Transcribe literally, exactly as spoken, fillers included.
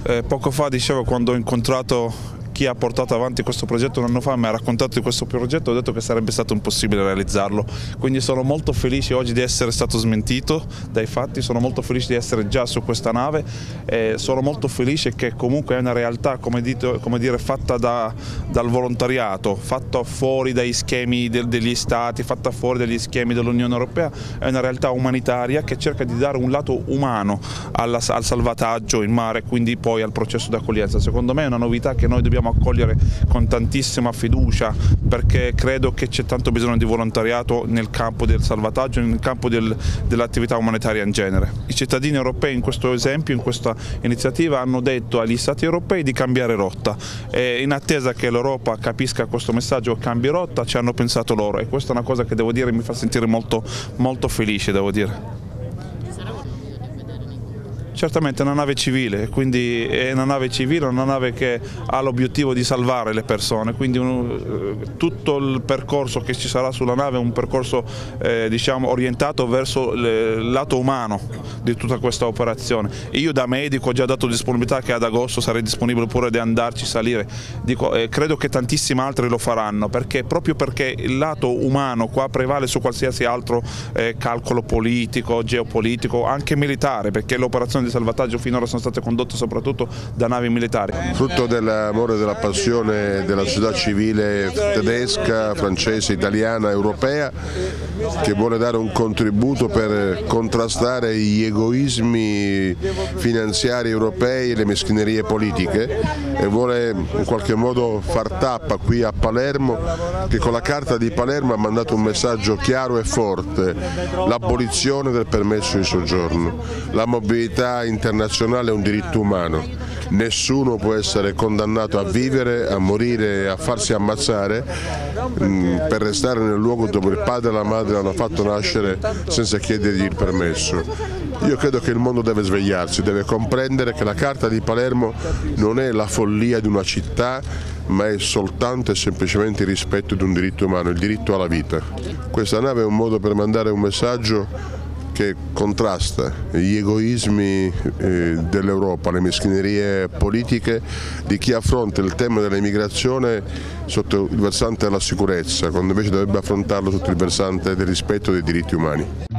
Eh, poco fa dicevo, quando ho incontrato chi ha portato avanti questo progetto un anno fa, mi ha raccontato di questo progetto, ho detto che sarebbe stato impossibile realizzarlo, quindi sono molto felice oggi di essere stato smentito dai fatti, sono molto felice di essere già su questa nave e sono molto felice che comunque è una realtà, come, dito, come dire, fatta da, dal volontariato, fatta fuori dai schemi del, degli stati, fatta fuori dagli schemi dell'Unione Europea, è una realtà umanitaria che cerca di dare un lato umano alla, al salvataggio in mare, quindi poi al processo di accoglienza. Secondo me è una novità che noi dobbiamo accogliere con tantissima fiducia, perché credo che c'è tanto bisogno di volontariato nel campo del salvataggio, nel campo del, dell'attività umanitaria in genere. I cittadini europei in questo esempio, in questa iniziativa, hanno detto agli stati europei di cambiare rotta e in attesa che l'Europa capisca questo messaggio e cambi rotta, ci hanno pensato loro, e questa è una cosa che devo dire mi fa sentire molto, molto felice, devo dire. Certamente è una nave civile, quindi è una nave civile, una nave che ha l'obiettivo di salvare le persone, quindi un, tutto il percorso che ci sarà sulla nave è un percorso eh, diciamo, orientato verso il lato umano di tutta questa operazione. Io da medico ho già dato disponibilità che ad agosto sarei disponibile pure di andarci, salire. Dico, eh, credo che tantissimi altri lo faranno, perché proprio perché il lato umano qua prevale su qualsiasi altro eh, calcolo politico, geopolitico, anche militare, perché l'operazione di salvataggio finora sono state condotte soprattutto da navi militari. Frutto dell'amore e della passione della società civile tedesca, francese, italiana, europea, che vuole dare un contributo per contrastare gli egoismi finanziari europei e le meschinerie politiche, e vuole in qualche modo far tappa qui a Palermo, che con la Carta di Palermo ha mandato un messaggio chiaro e forte: l'abolizione del permesso di soggiorno. La mobilità internazionale è un diritto umano, nessuno può essere condannato a vivere, a morire, a farsi ammazzare mh, per restare nel luogo dove il padre e la madre l'hanno fatto nascere senza chiedergli il permesso. Io credo che il mondo deve svegliarsi, deve comprendere che la Carta di Palermo non è la follia di una città, ma è soltanto e semplicemente il rispetto di un diritto umano, il diritto alla vita. Questa nave è un modo per mandare un messaggio che contrasta gli egoismi eh, dell'Europa, le meschinerie politiche di chi affronta il tema dell'immigrazione sotto il versante della sicurezza, quando invece dovrebbe affrontarlo sotto il versante del rispetto dei diritti umani.